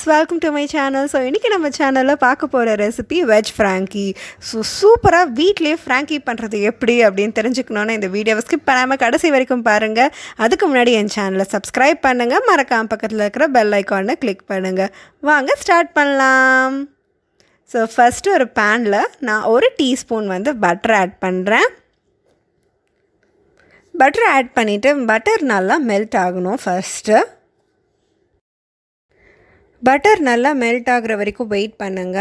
welcome to my channel. So இன்னைக்கு நம்ம சேனல்ல பார்க்க போற ரெசிபி வெஜ் ஃப்ராங்கி. ஸோ சூப்பரா வீட்லயே ஃப்ராங்கி பண்றது எப்படி அப்படின்னு தெரிஞ்சுக்கணும்னா இந்த வீடியோவை ஸ்கிப் பண்ணாம கடைசி வரைக்கும் பாருங்க. அதுக்கு முன்னாடி என் சேனலை சப்ஸ்கிரைப் பண்ணுங்க, மறக்காம பக்கத்துல இருக்கிற பெல் ஐகானை கிளிக் பண்ணுங்க. வாங்க ஸ்டார்ட் பண்ணலாம். ஸோ ஃபர்ஸ்ட் ஒரு பேன்ல நான் 1 டீஸ்பூன் வந்து பட்டர் ஆட் பண்றேன். பட்டர் ஆட் பண்ணிட்டு பட்டர் நல்லா மெல்ட் ஆகணும். ஃபர்ஸ்ட் பட்டர் நல்லா மெல்ட் ஆகிற வரைக்கும் வெயிட் பண்ணுங்க.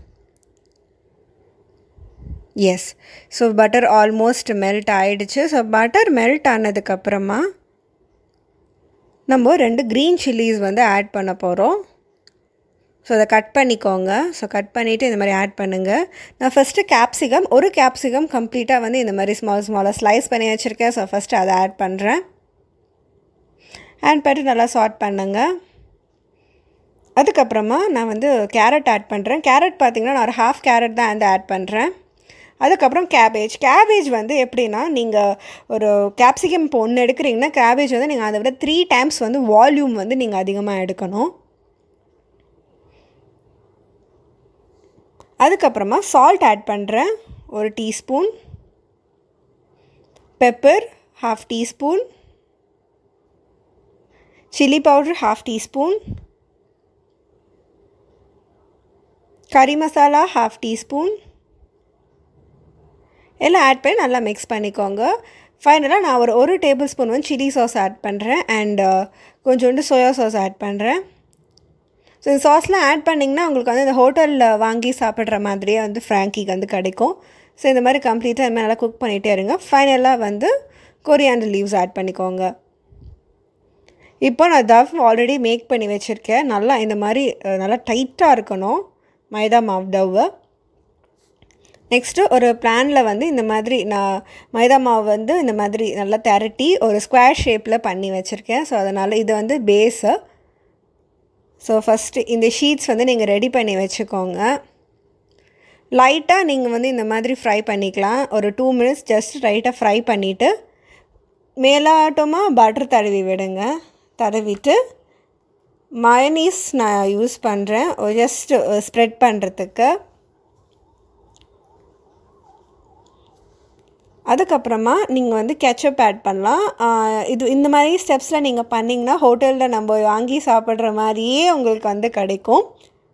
Yes, so butter almost melt ஆகிடுச்சு. ஸோ பட்டர் மெல்ட் ஆனதுக்கப்புறமா நம்ம 2 க்ரீன் சில்லிஸ் வந்து ஆட் பண்ண போகிறோம். ஸோ அதை கட் பண்ணிக்கோங்க. ஸோ கட் பண்ணிவிட்டு இந்த மாதிரி ஆட் பண்ணுங்கள். நான் ஃபஸ்ட்டு கேப்சிகம், ஒரு கேப்சிகம் கம்ப்ளீட்டாக வந்து இந்த மாதிரி ஸ்மாலாக ஸ்லைஸ் பண்ணி வச்சுருக்கேன். ஸோ ஃபஸ்ட்டு அதை ஆட் பண்ணுறேன். ஆட் பண்ணிட்டு நல்லா சார்ட் பண்ணுங்கள். அதுக்கப்புறமா நான் வந்து கேரட் ஆட் பண்ணுறேன். கேரட் பார்த்திங்கன்னா நான் ஒரு ஹாஃப் கேரட் தான் வந்து ஆட் பண்ணுறேன். அதுக்கப்புறம் கேபேஜ் வந்து எப்படின்னா, நீங்கள் ஒரு கேப்சிகம் இப்போ ஒன்று எடுக்கிறீங்கன்னா கேபேஜ் வந்து நீங்கள் அதை விட 3 டைம்ஸ் வந்து வால்யூம் வந்து நீங்கள் அதிகமாக எடுக்கணும். அதுக்கப்புறமா சால்ட் ஆட் பண்ணுறேன், 1 teaspoon. Pepper ½ teaspoon. Chilli powder ½ teaspoon. Curry masala ½ teaspoon. எல்லாம் ஆட் பண்ணி நல்லா மிக்ஸ் பண்ணிக்கோங்க. ஃபைனலாக நான் ஒரு டேபிள் ஸ்பூன் வந்து சில்லி சாஸ் ஆட் பண்ணுறேன். அண்ட் கொஞ்சோண்டு சோயா சாஸ் ஆட் பண்ணுறேன். ஸோ இந்த சாஸ்லாம் ஆட் பண்ணிங்கன்னா உங்களுக்கு வந்து இந்த ஹோட்டலில் வாங்கி சாப்பிட்ற மாதிரியே வந்து ஃப்ராங்கிக்கு வந்து கிடைக்கும். ஸோ இந்த மாதிரி கம்ப்ளீட்டாக இந்த மாதிரி நல்லா குக் பண்ணிகிட்டே இருங்க. ஃபைனலாக வந்து கொரியாண்டர் லீவ்ஸ் ஆட் பண்ணிக்கோங்க. இப்போ நான் தவ் ஆல்ரெடி மேக் பண்ணி வச்சுருக்கேன். நல்லா இந்த மாதிரி நல்லா டைட்டாக இருக்கணும் மைதா மாவு டவ்வு. நெக்ஸ்ட்டு ஒரு பேனில் வந்து இந்த மாதிரி நான் மைதா மாவு வந்து இந்த மாதிரி நல்லா திரட்டி ஒரு ஸ்கொயர் ஷேப்பில் பண்ணி வச்சுருக்கேன். ஸோ அதனால் இது வந்து பேஸு. ஸோ ஃபஸ்ட்டு இந்த ஷீட்ஸ் வந்து நீங்கள் ரெடி பண்ணி வச்சுக்கோங்க. லைட்டாக நீங்கள் வந்து இந்த மாதிரி ஃப்ரை பண்ணிக்கலாம். ஒரு 2 மினிட்ஸ் ஜஸ்ட் லைட்டாக ஃப்ரை பண்ணிவிட்டு மேலாட்டமாக பட்டர் தடவி விடுங்க. தடவிட்டு மயனீஸ் நான் யூஸ் பண்ணுறேன் ஜஸ்ட் ஸ்ப்ரெட் பண்ணுறதுக்கு. அதுக்கப்புறமா நீங்கள் வந்து கெச்சப் ஆட் பண்ணலாம். இது இந்த மாதிரி ஸ்டெப்ஸில் நீங்கள் பண்ணிங்கன்னா ஹோட்டலில் நம்ம வாங்கி சாப்பிட்ற மாதிரியே உங்களுக்கு வந்து கிடைக்கும்.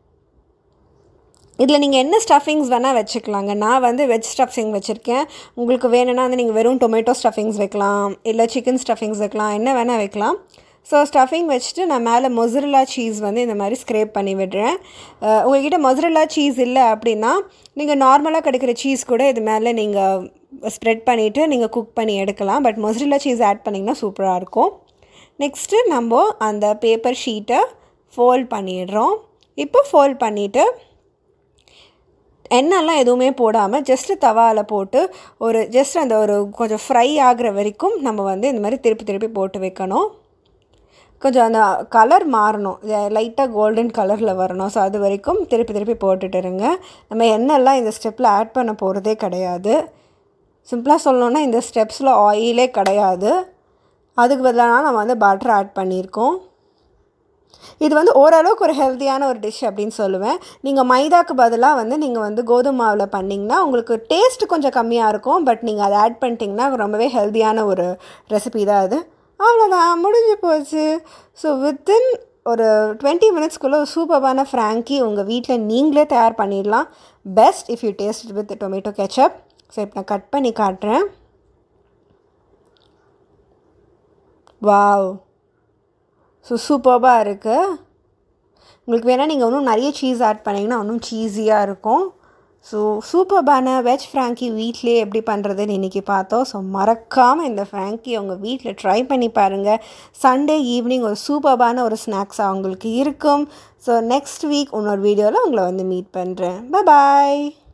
இதில் நீங்கள் என்ன ஸ்டஃபிங்ஸ் வேணால் வச்சுக்கலாங்க. நான் வந்து வெஜ் ஸ்டஃபிங் வச்சுருக்கேன். உங்களுக்கு வேணும்னா வந்து நீங்கள் வெறும் டொமேட்டோ ஸ்டஃபிங்ஸ் வைக்கலாம், இல்லை சிக்கன் ஸ்டஃபிங்ஸ் வைக்கலாம், என்ன வேணால் வைக்கலாம். ஸோ ஸ்டஃபிங் வச்சுட்டு நான் மேலே மொசரல்லா சீஸ் வந்து இந்த மாதிரி ஸ்க்ரேப் பண்ணி விடுறேன். உங்கள்கிட்ட மொசரல்லா சீஸ் இல்லை அப்படின்னா நீங்கள் நார்மலாக கிடைக்கிற சீஸ் கூட இது மேலே நீங்கள் ஸ்ப்ரெட் பண்ணிவிட்டு நீங்கள் குக் பண்ணி எடுக்கலாம். பட் மொசரல்லா சீஸ் ஆட் பண்ணிங்கன்னா சூப்பராக இருக்கும். நெக்ஸ்ட்டு நம்ம அந்த பேப்பர் ஷீட்டை ஃபோல்ட் பண்ணிடுறோம். இப்போ ஃபோல்ட் பண்ணிவிட்டு எண்ணெய்லாம் எதுவுமே போடாமல் ஜஸ்ட்டு தவாவில் போட்டு ஜஸ்ட் அந்த கொஞ்சம் ஃப்ரை ஆகிற வரைக்கும் நம்ம வந்து இந்த மாதிரி திருப்பி போட்டு வைக்கணும். கொஞ்சம் அந்த கலர் மாறணும், லைட்டாக கோல்டன் கலரில் வரணும். ஸோ அது வரைக்கும் திருப்பி போட்டுட்டு இருங்க. நம்ம எண்ணெய்லாம் இந்த ஸ்டெப்பில் ஆட் பண்ண போகிறதே கிடையாது. சிம்பிளாக சொல்லணுன்னா இந்த ஸ்டெப்ஸில் ஆயிலே கிடையாது. அதுக்கு பதிலாக நம்ம வந்து பட்டர் ஆட் பண்ணியிருக்கோம். இது வந்து ஓரளவுக்கு ஒரு ஹெல்த்தியான ஒரு டிஷ் அப்படின்னு சொல்லுவேன். நீங்கள் மைதாக்கு பதிலாக வந்து நீங்கள் வந்து கோதுமை மாவில் பண்ணிங்கன்னா உங்களுக்கு டேஸ்ட்டு கொஞ்சம் கம்மியாக இருக்கும். பட் நீங்கள் அதை ஆட் பண்ணிட்டீங்கன்னா ரொம்பவே ஹெல்த்தியான ஒரு ரெசிபி தான் அது. அவ்வளோதான், முடிஞ்சு போச்சு. ஸோ வித்தின் ஒரு 20 மினிட்ஸ்க்குள்ளே ஒரு சூப்பரான ஃப்ராங்கி உங்கள் வீட்டில் நீங்களே தயார் பண்ணிடலாம். Best if you taste with tomato ketchup. So இப்போ நான் கட் பண்ணி காட்டுறேன். வாவ், ஸோ சூப்பராக இருக்குது. உங்களுக்கு வேணால் நீங்கள் இன்னும் நிறைய சீஸ் ஆட் பண்ணிங்கன்னா இன்னும் சீஸியாக இருக்கும். ஸோ சூப்பர்பான வெஜ் ஃப்ராங்கி வீட்லேயே எப்படி பண்ணுறதுன்னு இன்றைக்கி பார்த்தோம். ஸோ மறக்காமல் இந்த ஃப்ராங்கி உங்கள் வீட்டில் ட்ரை பண்ணி பாருங்கள். சண்டே ஈவினிங் ஒரு சூப்பர்பான ஒரு ஸ்நாக்ஸாக உங்களுக்கு இருக்கும். ஸோ நெக்ஸ்ட் வீக் இன்னொரு வீடியோவில் உங்களை வந்து மீட் பண்ணுறேன். பாய்.